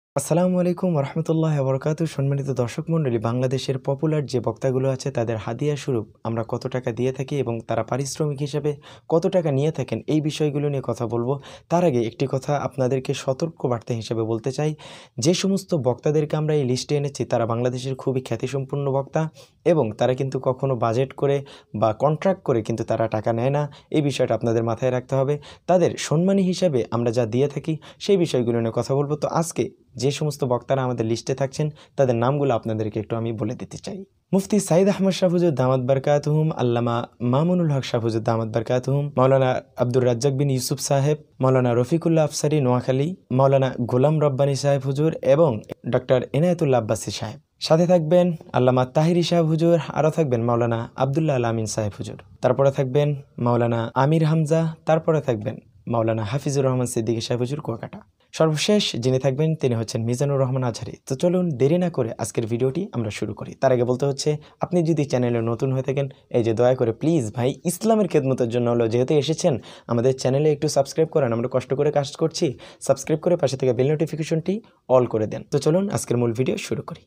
আসসালামু আলাইকুম রহমতুল্লাহ বরকাতু। সম্মানিত দর্শক মণ্ডলী, বাংলাদেশের পপুলার যে বক্তাগুলো আছে তাদের হাদিয়া স্বরূপ আমরা কত টাকা দিয়ে থাকি এবং তারা পারিশ্রমিক হিসেবে কত টাকা নিয়ে থাকেন, এই বিষয়গুলো নিয়ে কথা বলবো। তার আগে একটি কথা আপনাদেরকে সতর্ক বার্তা হিসেবে বলতে চাই, যে সমস্ত বক্তাদেরকে আমরা এই লিস্টে এনেছি তারা বাংলাদেশের খুবই খ্যাতিসম্পন্ন বক্তা এবং তারা কিন্তু কখনো বাজেট করে বা কন্ট্রাক্ট করে কিন্তু তারা টাকা নেয় না। এই বিষয়টা আপনাদের মাথায় রাখতে হবে। তাদের সম্মানী হিসাবে আমরা যা দিয়ে থাকি সেই বিষয়গুলো নিয়ে কথা বলবো। তো আজকে যে সমস্ত বক্তারা আমাদের লিস্টে থাকছেন তাদের নামগুলো আপনাদেরকে একটু আমি বলে দিতে চাই। মুফতি সাইদ আহমদ শাহফুজুর দামাত বারকাতুহুম, আল্লামা মামুনুল হক শাহফুজুর দামাত বারকাতুহুম, মাওলানা আব্দুর রাজ্জাক বিন ইউসুফ সাহেব, মাওলানা রফিকুল্লাহ আফসারি নোয়াখালী, মাওলানা গোলাম রব্বানি সাহেব হুজুর এবং ডক্টর এনায়েতুল্লাহ আব্বাসি সাহেব। সাথে থাকবেন আল্লামা তাহেরি সাহেব হুজুর, আরও থাকবেন মাওলানা আব্দুল্লাহ আল আমিন সাহেব হুজুর, তারপরে থাকবেন মাওলানা আমির হামজা, তারপরে থাকবেন মাওলানা হাফিজুর রহমান সিদ্দিকি সাহেব হুজুর কুয়াকাটা। সর্বশেষ যিনি থাকবেন তিনি হচ্ছেন মিজানুর রহমান আজহারি। তো চলুন দেরি না করে আজকের ভিডিওটি আমরা শুরু করি। তার আগে বলতে হচ্ছে, আপনি যদি চ্যানেলে নতুন হয়ে থাকেন, এই যে দয়া করে প্লিজ ভাই, ইসলামের খেদমতের জন্য হলো যেহেতু এসেছেন, আমাদের চ্যানেলে একটু সাবস্ক্রাইব করেন। আমরা কষ্ট করে কাজ করছি, সাবস্ক্রাইব করে পাশে থেকে বেল নোটিফিকেশনটি অল করে দেন। তো চলুন আজকের মূল ভিডিও শুরু করি।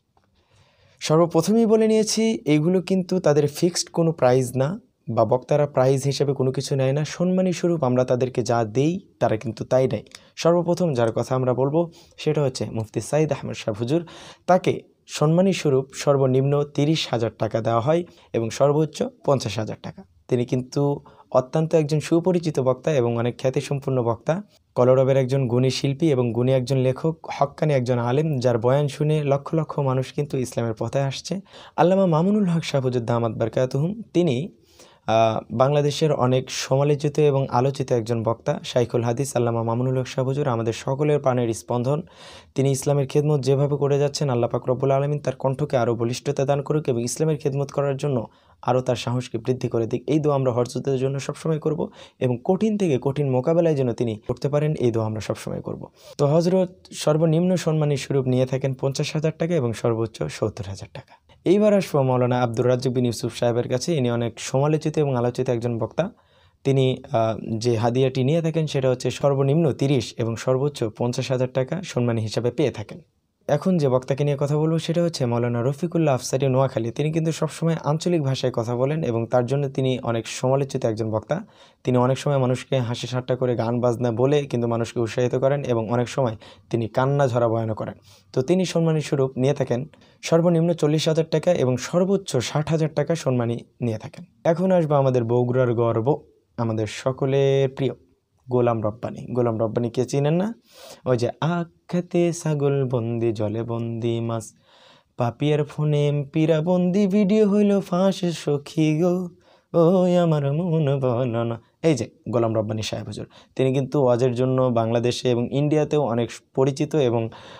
সর্বপ্রথমেই বলে নিয়েছি, এইগুলো কিন্তু তাদের ফিক্সড কোনো প্রাইস না বা বক্তারা প্রাইজ হিসেবে কোনো কিছু নেয় না। সম্মানী স্বরূপ আমরা তাদেরকে যা দেই তারা কিন্তু তাই নেয়। সর্বপ্রথম যার কথা আমরা বলবো সেটা হচ্ছে মুফতি সাইদ আহমদ শাহ হুজুর। তাকে সম্মানী স্বরূপ সর্বনিম্ন 30,000 টাকা দেওয়া হয় এবং সর্বোচ্চ 50,000 টাকা। তিনি কিন্তু অত্যন্ত একজন সুপরিচিত বক্তা এবং অনেক খ্যাতিসম্পন্ন বক্তা, কলরবের একজন গুণী শিল্পী এবং গুণী একজন লেখক, হক্কানি একজন আলেম, যার বয়ান শুনে লক্ষ লক্ষ মানুষ কিন্তু ইসলামের পথে আসছে। আল্লামা মামুনুল হক শাহ হুজুর দামাত বারকাতুহুম, তিনি বাংলাদেশের অনেক সমালোচিত এবং আলোচিত একজন বক্তা, শাইখুল হাদিস আল্লামা মামুনুল হক শাহ হুজুর আমাদের সকলের প্রাণের স্পন্দন। তিনি ইসলামের খেদমত যেভাবে করে যাচ্ছেন, আল্লাহ পাক রব্বুল আলামিন তার কণ্ঠকে আরও বলিষ্ঠতা দান করুক এবং ইসলামের খেদমত করার জন্য আরও তার সাহসকে বৃদ্ধি করে দিক। এই দোয়া আমরা হযরতের জন্য সবসময় করব এবং কঠিন থেকে কঠিন মোকাবেলায় যেন তিনি করতে পারেন, এই দোয়া আমরা সবসময় করব। তো হযরত সর্বনিম্ন সম্মানী স্বরূপ নিয়ে থাকেন 50,000 টাকা এবং সর্বোচ্চ 70,000 টাকা। এইবার আসবো মাওলানা আব্দুর রাজ্জাক বিন ইউসুফ সাহেবের কাছে। ইনি অনেক সমালোচিত এবং আলোচিত একজন বক্তা। তিনি যে হাদিয়াটি নিয়ে থাকেন সেটা হচ্ছে সর্বনিম্ন 30 এবং সর্বোচ্চ 50,000 টাকা সম্মানী হিসাবে পেয়ে থাকেন। এখন যে বক্তাকে নিয়ে কথা বলবো সেটা হচ্ছে মাওলানা রফিকুল্লাহ আফসারি নোয়াখালী। তিনি কিন্তু সবসময় আঞ্চলিক ভাষায় কথা বলেন এবং তার জন্য তিনি অনেক সমালোচিত একজন বক্তা। তিনি অনেক সময় মানুষকে হাসি ঠাট্টা করে গান বাজনা বলে কিন্তু মানুষকে উৎসাহিত করেন এবং অনেক সময় তিনি কান্না ঝরা বয়ানও করেন। তো তিনি সম্মানী স্বরূপ নিয়ে থাকেন সর্বনিম্ন 40,000 টাকা এবং সর্বোচ্চ 60,000 টাকা সম্মানী নিয়ে থাকেন। এখন আসবো আমাদের বগুড়ার গর্ব, আমাদের সকলের প্রিয় গোলাম রব্বানি। গোলাম রব্বানি কে চিনেন না? ওই যে আখাতে ছাগল বন্দি, জলে বন্দি মাছ, পাপিয়ার ফোনে এমপিরা বন্দি, ভিডিও হইল ফাঁস সখী গো, ওই আমার মন বলো না। এই যে গোলাম রব্বানি সাহেব হুজুর, তিনি কিন্তু ওয়াজের জন্য বাংলাদেশে এবং ইন্ডিয়াতেও অনেক পরিচিত এবং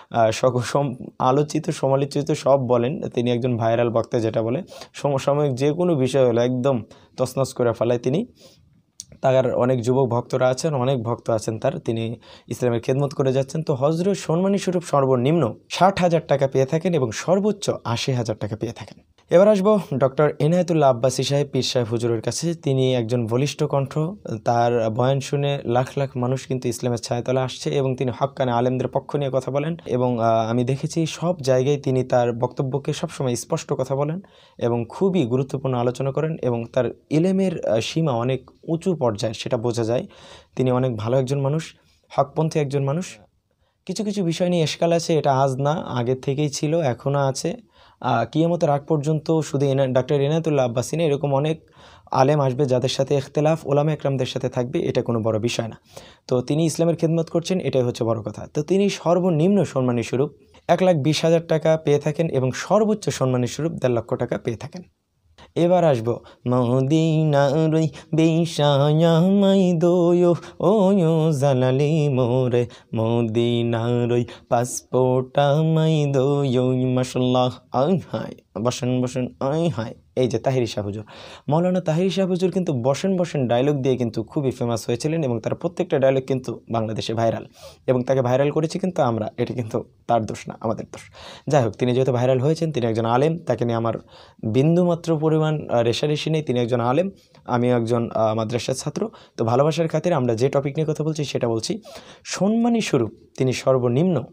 আলোচিত সমালোচিত সব বলেন। তিনি একজন ভাইরাল বক্তা, যেটা বলে সমসাময়িক যে কোনো বিষয় হলো একদম তছনছ করে ফেলায় তিনি। তার অনেক যুবক ভক্তরা আছেন, অনেক ভক্ত আছেন তার, তিনি ইসলামের খেদমত করে যাচ্ছেন। তো হযরত সম্মানী স্বরূপ সর্বনিম্ন 60,000 টাকা পেয়ে থাকেন এবং সর্বোচ্চ 80,000 টাকা পেয়ে থাকেন। এবার আসবো ডক্টর এনায়েতুল্লাহ আব্বাসি সাহেব পীর সাহেব হুজুরের কাছে। তিনি একজন বলিষ্ঠ কণ্ঠ, তার বয়ান শুনে লাখ লাখ মানুষ কিন্তু ইসলামের ছায়াতলে আসছে এবং তিনি হক্কানি আলেমদের পক্ষ নিয়ে কথা বলেন এবং আমি দেখেছি সব জায়গায় তিনি তার বক্তব্যকে সবসময় স্পষ্ট কথা বলেন এবং খুবই গুরুত্বপূর্ণ আলোচনা করেন এবং তার ইলমের সীমা অনেক উঁচু পর্যায়ে, সেটা বোঝা যায়। তিনি অনেক ভালো একজন মানুষ, হকপন্থী একজন মানুষ। কিছু কিছু বিষয় নিয়ে এশকাল আছে, এটা আজ না, আগের থেকেই ছিল, এখনও আছে। কিয়ামতের আগ পর্যন্ত শুধু ডক্টর এনায়েতুল্লাহ আব্বাসি না, এরকম অনেক আলেম আসবে যাদের সাথে ইখতিলাফ ওলামা একরামদের সাথে থাকবে, এটা কোনো বড় বিষয় না। তো তিনি ইসলামের খেদমত করছেন, এটাই হচ্ছে বড় কথা। তো তিনি সর্বনিম্ন সম্মানী স্বরূপ 1,20,000 টাকা পেয়ে থাকেন এবং সর্বোচ্চ সম্মানী স্বরূপ 1.5 লক্ষ টাকা পেয়ে থাকেন। এবার আসবো মদিনার বেশায়ামাই দোয়ো ওয়ো জালালি মোরে, মদিনার পাসপোর্টামাই দোয়ো মাশাআল্লাহ। আয় হায়, বসেন বসেন, আয় হায়। এই যে তাহেরি সাহেব হুজুর, মাওলানা তাহেরি সাহেব হুজুর কিন্তু বসেন বসেন ডায়লগ দিয়ে কিন্তু খুবই ফেমাস হয়েছিলেন এবং তার প্রত্যেকটা ডায়লগ কিন্তু বাংলাদেশে ভাইরাল এবং তাকে ভাইরাল করেছি কিন্তু আমরা, এটা কিন্তু তার দোষ না, আমাদের দোষ। যাই হোক, তিনি যেহেতু ভাইরাল হয়েছেন, তিনি একজন আলেম, তাকে নিয়ে আমার বিন্দুমাত্র পরিমাণ রেশারেশি নেই। তিনি একজন আলেম, আমি একজন মাদ্রাসার ছাত্র। তো ভালোবাসার খাতিরে আমরা যে টপিক নিয়ে কথা বলছি সেটা বলছি। সম্মানী স্বরূপ তিনি সর্বনিম্ন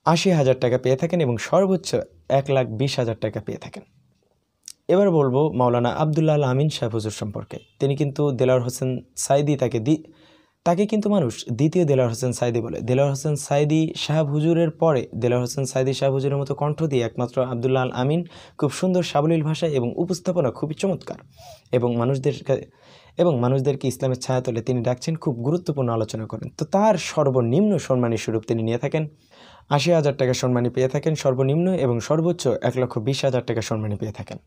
80,000 টাকা পেয়ে থাকেন এবং সর্বোচ্চ 1,20,000 টাকা পেয়ে থাকেন। এবার বলবো মাওলানা আব্দুল্লাহ আল আমিন সাহেব হুজুর সম্পর্কে। তিনি কিন্তু দেলোয়ার হোসেন সাইদি তাকে কিন্তু মানুষ দ্বিতীয় দেলোয়ার হোসেন সাইদি বলে। দেলোয়ার হোসেন সাইদি সাহেব হুজুরের পরে দেলোয়ার হোসেন সাইদি সাহেব হুজুরের মতো কণ্ঠ দিয়ে একমাত্র আব্দুল্লাহ আল আমিন খুব সুন্দর সাবলীল ভাষায় এবং উপস্থাপনা খুবই চমৎকার এবং মানুষদেরকে ইসলামের ছায়াতলে তিনি ডাকছেন, খুব গুরুত্বপূর্ণ আলোচনা করেন। তো তার সর্বনিম্ন সম্মানী স্বরূপ তিনি নিয়ে থাকেন 80,000 টাকা সম্মানী পেয়ে থাকেন সর্বনিম্ন, এবং সর্বোচ্চ 1,20,000 টাকা সম্মানী পেয়ে থাকেন।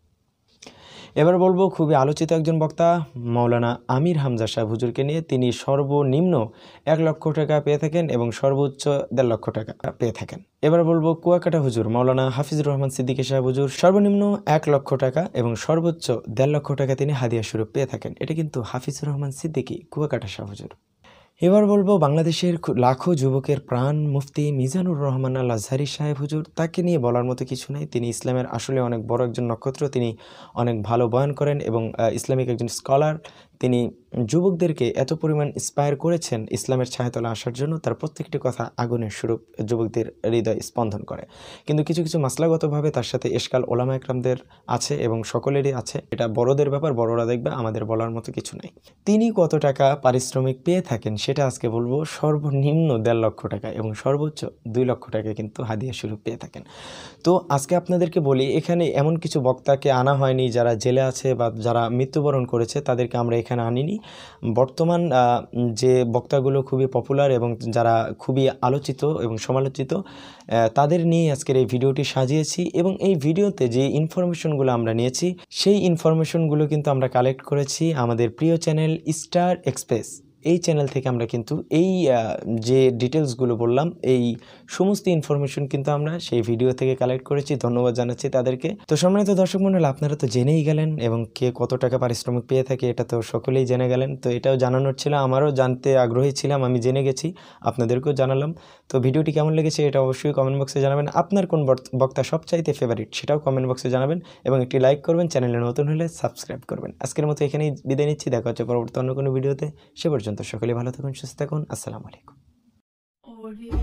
এবার বলবো খুবই আলোচিত একজন বক্তা মাওলানা আমির হামজা সাহেব হুজুরকে নিয়ে। তিনি সর্বনিম্ন 1 লক্ষ টাকা পেয়ে থাকেন এবং সর্বোচ্চ 1.5 লক্ষ টাকা পেয়ে থাকেন। এবার বলবো কুয়াকাটা হুজুর মাওলানা হাফিজুর রহমান সিদ্দিকী সাহেব হুজুর, সর্বনিম্ন 1 লক্ষ টাকা এবং সর্বোচ্চ 1.5 লক্ষ টাকা তিনি হাদিয়া স্বরূপ পেয়ে থাকেন। এটা কিন্তু হাফিজুর রহমান সিদ্দিকী কুয়াকাটা সাহেব হুজুর। এবার বলবো বাংলাদেশের লাখো যুবকের প্রাণ মুফতি মিজানুর রহমান আল আজহারি সাহেব হুজুর। তাকে নিয়ে বলার মতো কিছু নেই, তিনি ইসলামের আসলে অনেক বড় একজন নক্ষত্র। তিনি অনেক ভালো বয়ান করেন এবং ইসলামিক একজন স্কলার। তিনি যুবকদেরকে এত পরিমাণ ইন্সপায়ার করেছেন ইসলামের ছায়াতলে আসার জন্য, তার প্রত্যেকটি কথা আগুনের স্বরূপ যুবকদের হৃদয় স্পন্দন করে। কিন্তু কিছু কিছু মাসলাগতভাবে তার সাথে এশকাল ওলামা একরামদের আছে এবং সকলেরই আছে। এটা বড়দের ব্যাপার, বড়রা দেখবে, আমাদের বলার মতো কিছু নাই। তিনি কত টাকা পারিশ্রমিক পেয়ে থাকেন সেটা আজকে বলবো। সর্বনিম্ন 1.5 লক্ষ টাকা এবং সর্বোচ্চ 2 লক্ষ টাকা কিন্তু হাদিয়া স্বরূপ পেয়ে থাকেন। তো আজকে আপনাদেরকে বলি, এখানে এমন কিছু বক্তাকে আনা হয়নি যারা জেলে আছে বা যারা মৃত্যুবরণ করেছে, তাদেরকে আমরা এখানে আনিনি। বর্তমান যে বক্তাগুলো খুবই পপুলার এবং যারা খুবই আলোচিত এবং সমালোচিত, তাদের নিয়ে আজকের এই ভিডিওটি সাজিয়েছি। এবং এই ভিডিওতে যে ইনফরমেশনগুলো আমরা নিয়েছি সেই ইনফরমেশনগুলো কিন্তু আমরা কালেক্ট করেছি আমাদের প্রিয় চ্যানেল স্টার এক্সপ্রেস। এই চ্যানেল থেকে আমরা কিন্তু এই যে ডিটেলসগুলো বললাম, এই সমস্ত ইনফরমেশন কিন্তু আমরা সেই ভিডিও থেকে কালেক্ট করেছি। ধন্যবাদ জানাচ্ছি তাদেরকে। তো সম্মানিত দর্শক মণ্ডলী, আপনারা তো জেনেই গেলেন এবং কে কত টাকা পারিশ্রমিক পেয়ে থাকে এটা তো সকলেই জেনে গেলেন। তো এটাও জানানোর ছিল, আমারও জানতে আগ্রহী ছিলাম, আমি জেনে গেছি, আপনাদেরকেও জানালাম। তো ভিডিওটি কেমন লেগেছে এটা অবশ্যই কমেন্ট বক্সে জানাবেন। আপনার কোন বক্তা সবচাইতে ফেভারিট সেটাও কমেন্ট বক্সে জানাবেন এবং একটি লাইক করবেন, চ্যানেলে নতুন হলে সাবস্ক্রাইব করবেন। আজকের মতো এখানেই বিদায় নিচ্ছি, দেখা হচ্ছে পরবর্তী অন্য কোনো ভিডিওতে। সে পর্যন্ত সকলে ভালো থাকুন, সুস্থ থাকুন। আসসালামু আলাইকুম।